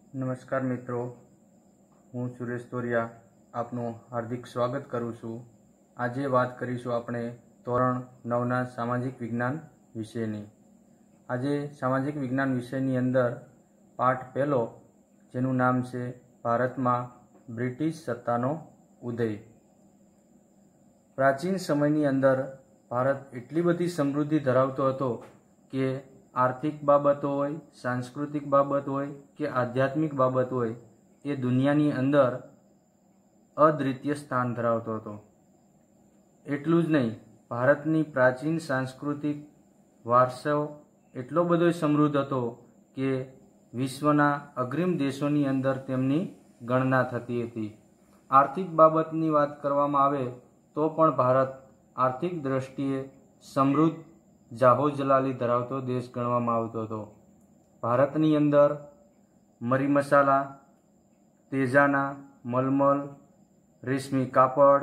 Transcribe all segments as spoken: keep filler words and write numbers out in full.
नमस्कार मित्रों, हूँ सुरेश तोरिया आपનું हार्दिक स्वागत करूँ छूँ। આજે વાત કરીશું આપણે ધોરણ નવના સામાજિક વિજ્ઞાન વિષયની। આજે સામાજિક વિજ્ઞાન વિષયની અંદર પાઠ પહેલો, જેનું નામ છે ભારતમાં બ્રિટિશ સત્તાનો ઉદય। પ્રાચીન સમયની અંદર ભારત એટલી બધી સમૃદ્ધિ ધરાવતો હતો કે आर्थिक बाबत होय, सांस्कृतिक बाबत होय के आध्यात्मिक बाबत होय, ये दुनियानी अंदर अद्वितीय स्थान धरावतो हतो। एटलुं ज नहीं, भारतनी प्राचीन सांस्कृतिक वारसो एटलो बधो समृद्ध हतो के विश्वना अग्रिम देशोनी अंदर तेमनी गणना थती हती। आर्थिक बाबतनी वात करवामां आवे तो पण भारत आर्थिक दृष्टिए समृद्ध जाहो जलाली धरावतो देश गणवामां आवतो हतो। भारतनी अंदर मरी मसाला, तेजाना, मलमल, रेशमी कापड़,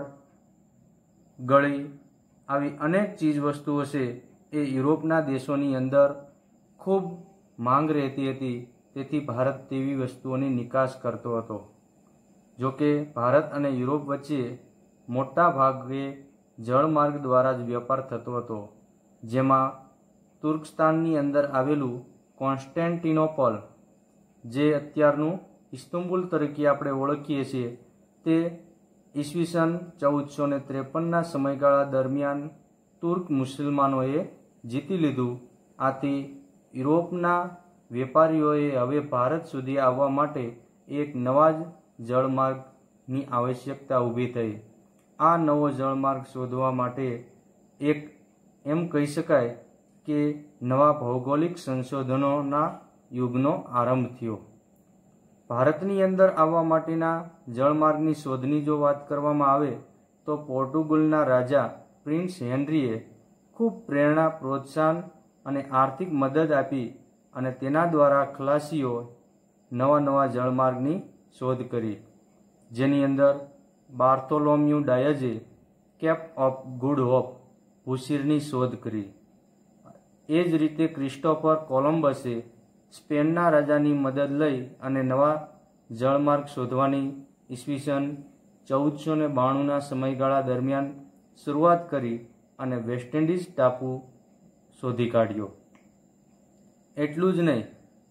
गળી આવી अनेक चीज वस्तुओं से ए यूरोपना देशोनी अंदर खूब मांग रहती हती, तेथी भारत तेवी वस्तुओनी निकास करतो हतो। जो कि भारत अने यूरोप वच्चे मोटा भागे जलमार्ग द्वारा ज व्यापार थतो हतो। जेमा तुर्कस्ताननी अंदर आवेलू कोन्स्टेन्टिनोपल, जे अत्यारनु इस्तंबुल तरीके आपणे ओळखीए छीए, ते ईस्वीसन चौदह सौ त्रेपन समयगाळा दरमियान तुर्क मुसलमानोए जीती लीधुं। आथी यूरोपना वेपारीओए हवे भारत सुधी आववा माटे एक नवा जलमार्गनी आवश्यकता ऊभी थई। आ नवो जलमार्ग शोधवा माटे एक एम कही शकाय के नवा भौगोलिक संशोधनोना युगनो आरंभ थयो। भारतनी अंदर आववा माटेना जलमार्गनी शोधनी जो वात करवामां आवे तो पोर्टुगलना राजा प्रिंस हेनरीए खूब प्रेरणा, प्रोत्साहन अने आर्थिक मदद आपी अने तेना द्वारा खलासीओ नवा नवा जलमार्गनी शोध करी, जेनी अंदर बार्थोलोम्यू डायजे केप ऑफ गुड होप भूशीरनी शोध करी। ए ज रीते क्रिस्टोफर कोलंबसे स्पेनना राजानी मदद लई अने नवा जलमार्ग शोधवानी ईस्वीसन चौदह सौ बाणु समयगाळा दरमियान शुरुआत करी अने वेस्ट इंडीज टापू शोधी काढ्यो। एटलुं ज नहीं,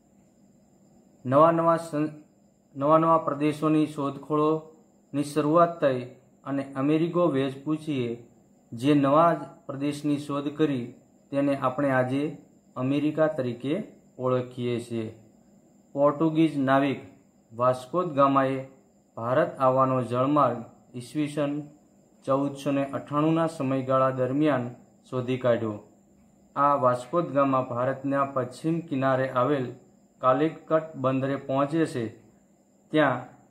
नवा नवा नवा नवा प्रदेशोनी शोधखोळोनी शुरुआत थई अने अमेरिगो वेस्पुसीए जे नवा प्रदेशनी शोध करी तेने आपणे आजे अमेरिका तरीके ओळखीए छीए। पोर्टुगीज नाविक वास्को द गामाए भारत आववानो जलमार्ग ईस्वीसन चौदह सौ अठाणु समयगाळा दरमियान शोधी काढ्यो। आ वास्को द गामा भारतना पश्चिम किनारे आवेल कालिकट बंदरे पहोंचे छे, त्यां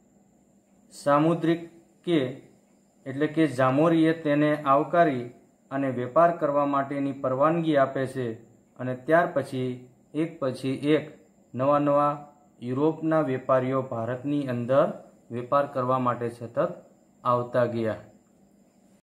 सामुद्रिक के एटले के जामोरीए तेने आवकारी अने वेपार करवा माटेनी परवानगी आपे छे अने त्यार पछी एक पछी एक नवा नवा यूरोपना वेपारीओ भारतनी अंदर वेपार करवा माटे सतत आवता गया।